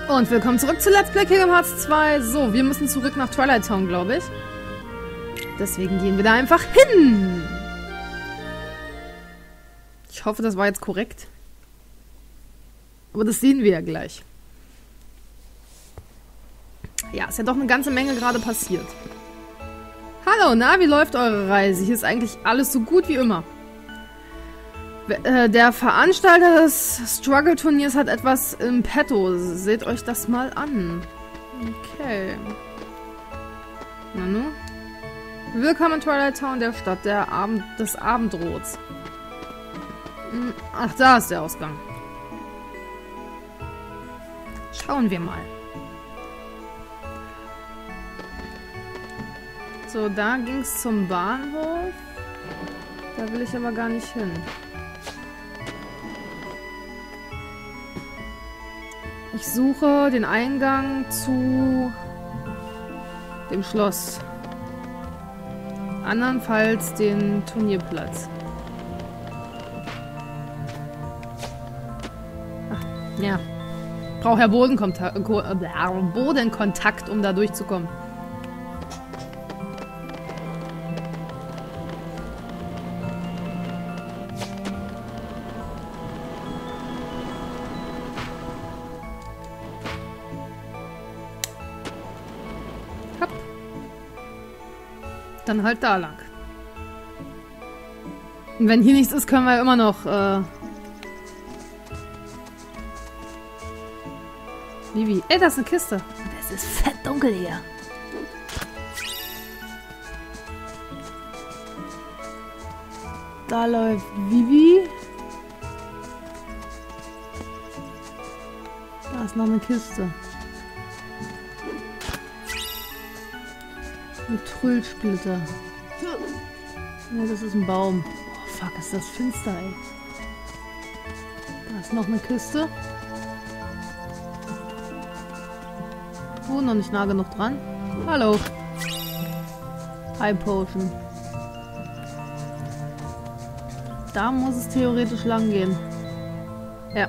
Und willkommen zurück zu Let's Play Kingdom Hearts 2. So, wir müssen zurück nach Twilight Town, glaube ich. Deswegen gehen wir da einfach hin. Ich hoffe, das war jetzt korrekt. Aber das sehen wir ja gleich. Ja, ist ja doch eine ganze Menge gerade passiert. Hallo, na, wie läuft eure Reise? Hier ist eigentlich alles so gut wie immer. Der Veranstalter des Struggle-Turniers hat etwas im Petto. Seht euch das mal an. Okay. Nanu. Willkommen in Twilight Town, der Stadt des Abendrots. Ach, da ist der Ausgang. Schauen wir mal. So, da ging es zum Bahnhof. Da will ich aber gar nicht hin. Ich suche den Eingang zu dem Schloss. Andernfalls den Turnierplatz. Ach, ja. Brauche ja Bodenkontakt, um da durchzukommen. Dann halt da lang. Und wenn hier nichts ist, können wir immer noch, Vivi. Ey, das ist eine Kiste. Das ist fett dunkel hier. Da läuft Vivi. Da ist noch eine Kiste. Mit Trüllsplitter. Ja, das ist ein Baum. Oh, fuck, ist das finster, ey. Da ist noch eine Kiste. Oh, noch nicht nah genug dran. Hallo. High Potion. Da muss es theoretisch lang gehen. Ja.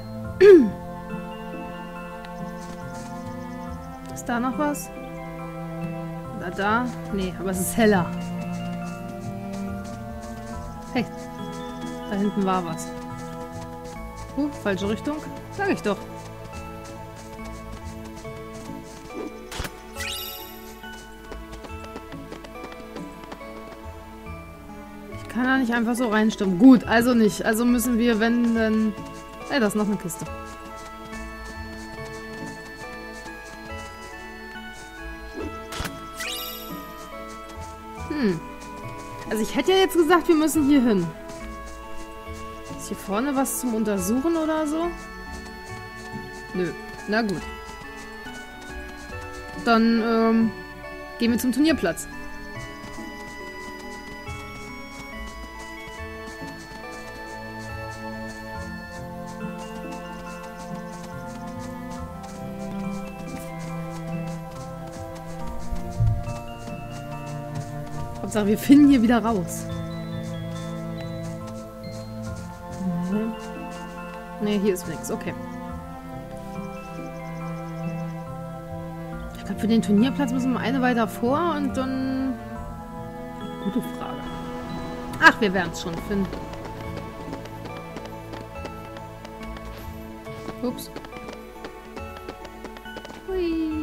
Ist da noch was? Da? Nee, aber es ist heller. Hey, da hinten war was. Falsche Richtung? Sag ich doch. Ich kann da nicht einfach so reinstimmen. Gut, also nicht. Also müssen wir, wenn, dann... Ey, da ist noch eine Kiste. Also ich hätte ja jetzt gesagt, wir müssen hier hin. Ist hier vorne was zum Untersuchen oder so? Nö. Na gut. Dann gehen wir zum Turnierplatz. Hauptsache, wir finden hier wieder raus. Nee, hier ist nichts. Okay. Ich glaube, für den Turnierplatz müssen wir eine weiter vor und dann... Gute Frage. Ach, wir werden es schon finden. Ups. Hui.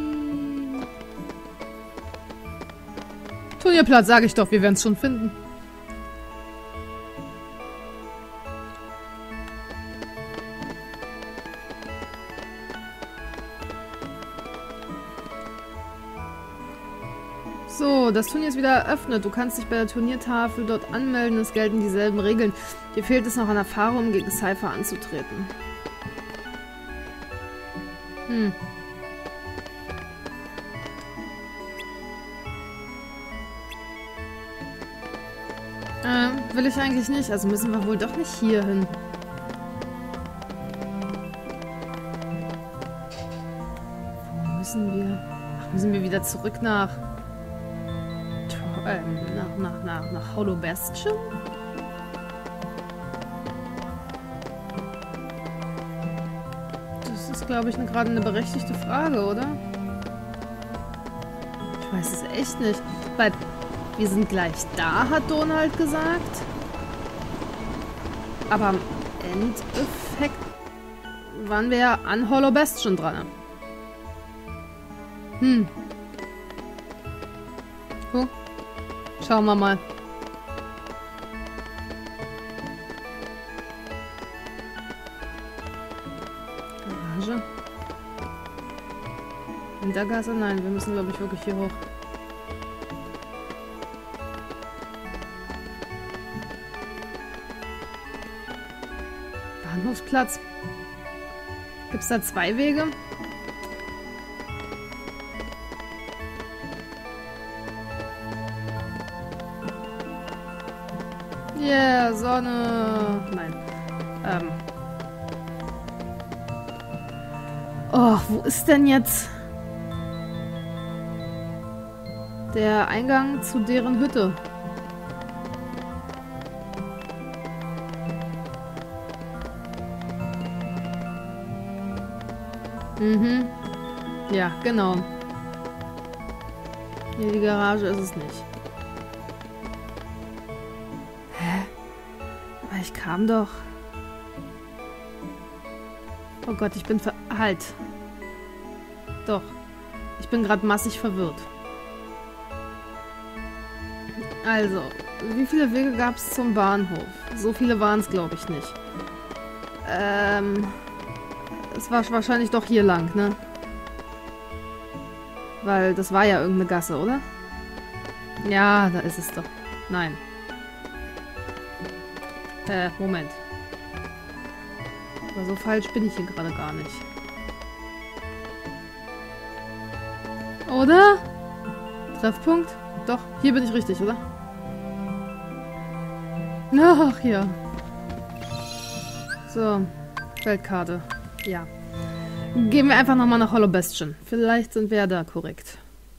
Turnierplatz, sage ich doch, wir werden es schon finden. So, das Turnier ist wieder eröffnet. Du kannst dich bei der Turniertafel dort anmelden. Es gelten dieselben Regeln. Dir fehlt es noch an Erfahrung, um gegen Cypher anzutreten. Will ich eigentlich nicht. Also müssen wir wohl doch nicht hier hin. Wo müssen wir? Ach, müssen wir wieder zurück nach Hollow Bastion? glaube ich, gerade eine berechtigte Frage, oder? Ich weiß es echt nicht. Weil wir sind gleich da, hat Donald gesagt. Aber am Endeffekt waren wir ja an Hollow Bastion dran. Oh. Schauen wir mal. Garage. Hintergasse? Nein, wir müssen, glaube ich, wirklich hier hoch. Bahnhofsplatz. Gibt es da 2 Wege? Yeah, Sonne. Nein. Oh, wo ist denn jetzt der Eingang zu deren Hütte? Ja, genau. Hier die Garage ist es nicht. Hä? Aber ich kam doch. Oh Gott, ich bin Halt. Doch. Ich bin gerade massig verwirrt. Also, wie viele Wege gab es zum Bahnhof? So viele waren es, glaube ich, nicht. Es war wahrscheinlich doch hier lang, ne? Weil das war ja irgendeine Gasse, oder? Ja, da ist es doch. Nein. Moment. Aber so falsch bin ich hier gerade gar nicht. Oder? Treffpunkt? Doch, hier bin ich richtig, oder? Ach ja. So, Weltkarte. Ja. Gehen wir einfach nochmal nach Hollow Bastion. Vielleicht sind wir ja da korrekt.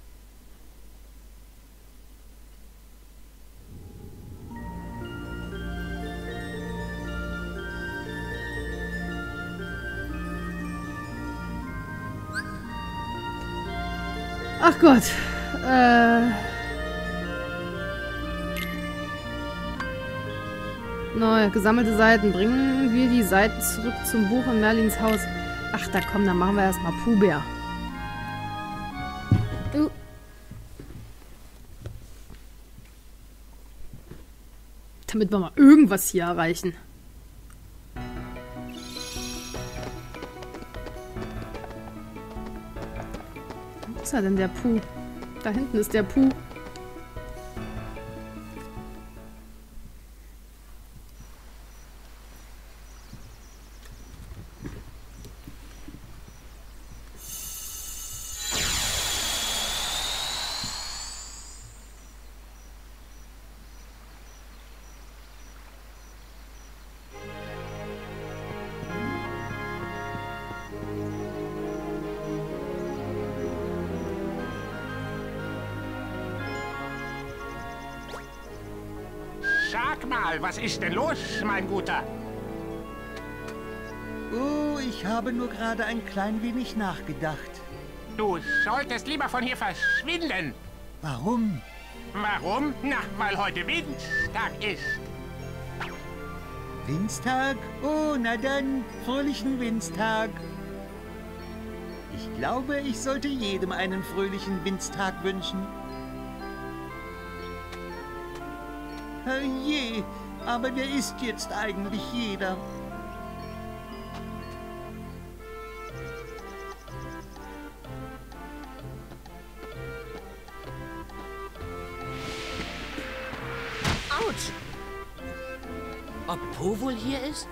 Ach Gott. Neu, gesammelte Seiten. Bringen wir die Seiten zurück zum Buch in Merlins Haus. Ach, da komm, dann machen wir erstmal Puh-Bär. Damit wir mal irgendwas hier erreichen. Wo ist er denn, der Puh? Da hinten ist der Puh. Sag mal, was ist denn los, mein Guter? Oh, ich habe nur gerade ein klein wenig nachgedacht. Du solltest lieber von hier verschwinden. Warum? Warum? Na, weil heute Windstag ist. Windstag? Oh, na dann, fröhlichen Windstag. Ich glaube, ich sollte jedem einen fröhlichen Windstag wünschen. Je, aber wer ist jetzt eigentlich jeder? Autsch! Ob Po wohl hier ist?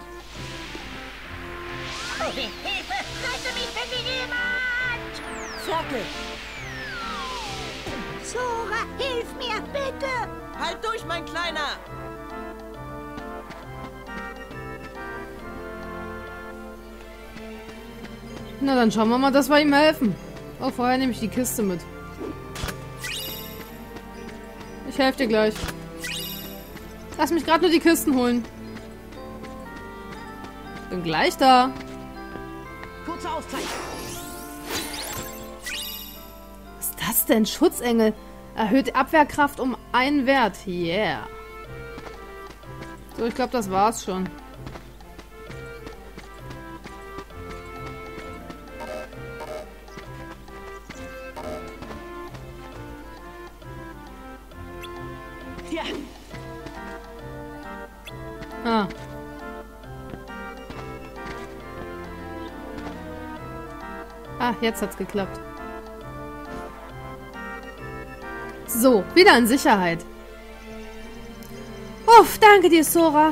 Oh, Hilfe! Rette mich bitte jemand! Ferkel! Sora, hilf mir, bitte! Halt durch, mein Kleiner! Na, dann schauen wir mal, dass wir ihm helfen. Oh, vorher nehme ich die Kiste mit. Ich helfe dir gleich. Lass mich gerade nur die Kisten holen. Bin gleich da. kurze Auszeit. Was ist das denn? Schutzengel. Erhöht Abwehrkraft um 1 Wert. Yeah. So, ich glaube, das war's schon. Ja. Ah. Ah, jetzt hat's geklappt. So, wieder in Sicherheit. Uff, danke dir, Sora.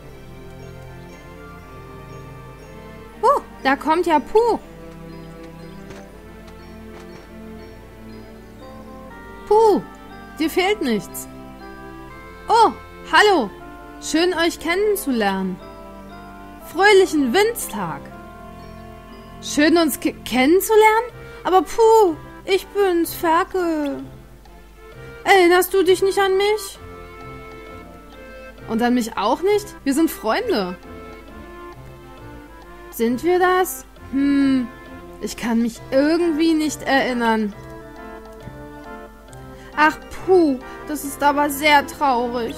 Da kommt ja Puh. Puh, dir fehlt nichts. Oh, hallo. Schön, euch kennenzulernen. Fröhlichen Windstag. Schön, uns kennenzulernen? Aber Puh, ich bin's, Ferkel. Erinnerst du dich nicht an mich? Und an mich auch nicht? Wir sind Freunde. Sind wir das? Ich kann mich irgendwie nicht erinnern. Ach, Puh, das ist aber sehr traurig.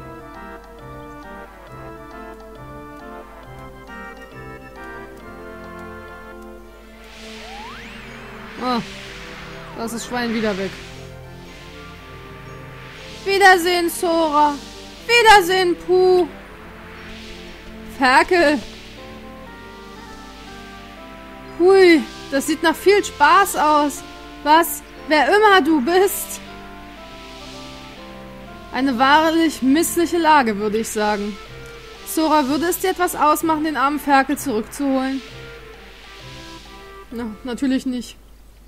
Oh, da ist das Schwein wieder weg. Wiedersehen, Sora. Wiedersehen, Puh. Ferkel. Hui, das sieht nach viel Spaß aus. Was? Wer immer du bist. Eine wahrlich missliche Lage, würde ich sagen. Sora, würde es dir etwas ausmachen, den armen Ferkel zurückzuholen? Na, natürlich nicht.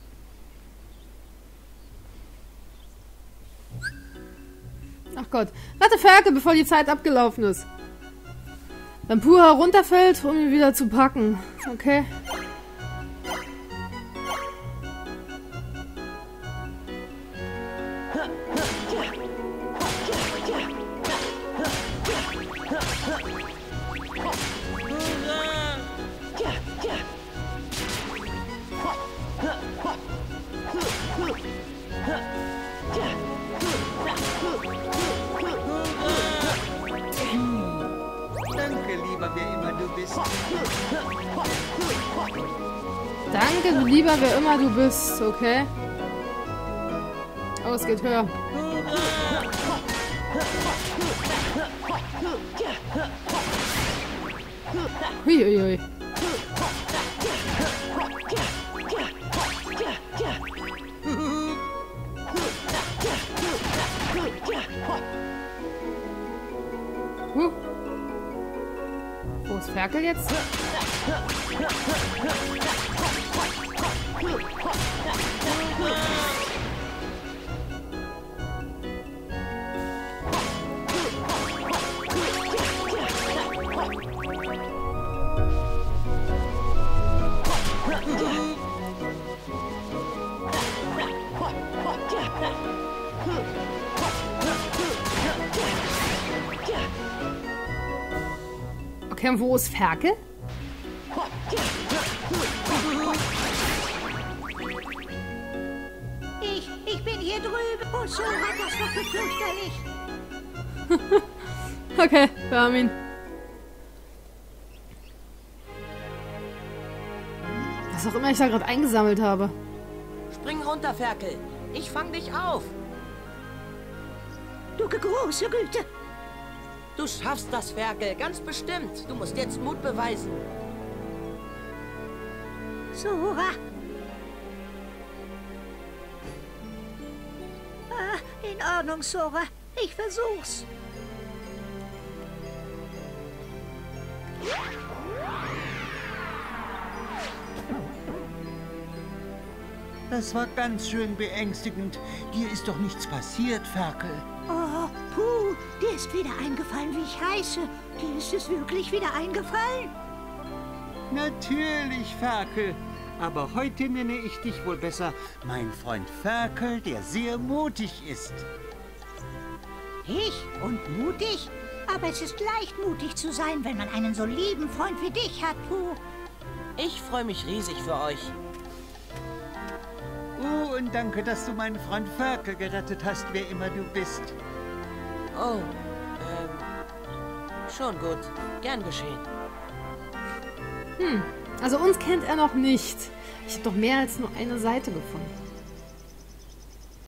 Ach Gott. Rette Ferkel, bevor die Zeit abgelaufen ist. Wenn Puh herunterfällt, um ihn wieder zu packen. Okay. Danke, du lieber, wer immer du bist, okay? Oh, es geht höher. Huiuiui. Wo ist Ferkel jetzt? Okay, und wo ist Ferkel? Ich bin hier drüben. Oh, Sora, das war fürchterlich. Okay, wir haben ihn. Was auch immer ich da gerade eingesammelt habe. Spring runter, Ferkel. Ich fang dich auf. Du große Güte. Du schaffst das, Ferkel. Ganz bestimmt. Du musst jetzt Mut beweisen. Sora. In Ordnung, Sora. Ich versuch's. Das war ganz schön beängstigend. Dir ist doch nichts passiert, Ferkel. Oh, Puh, dir ist wieder eingefallen, wie ich heiße. Dir ist es wirklich wieder eingefallen? Natürlich, Ferkel. Aber heute nenne ich dich wohl besser mein Freund Ferkel, der sehr mutig ist. Ich? Und mutig? Aber es ist leicht, mutig zu sein, wenn man einen so lieben Freund wie dich hat, Puh. Ich freue mich riesig für euch. Oh, und danke, dass du meinen Freund Ferkel gerettet hast, wer immer du bist. Oh, schon gut. Gern geschehen. Also uns kennt er noch nicht. Ich habe doch mehr als nur eine Seite gefunden.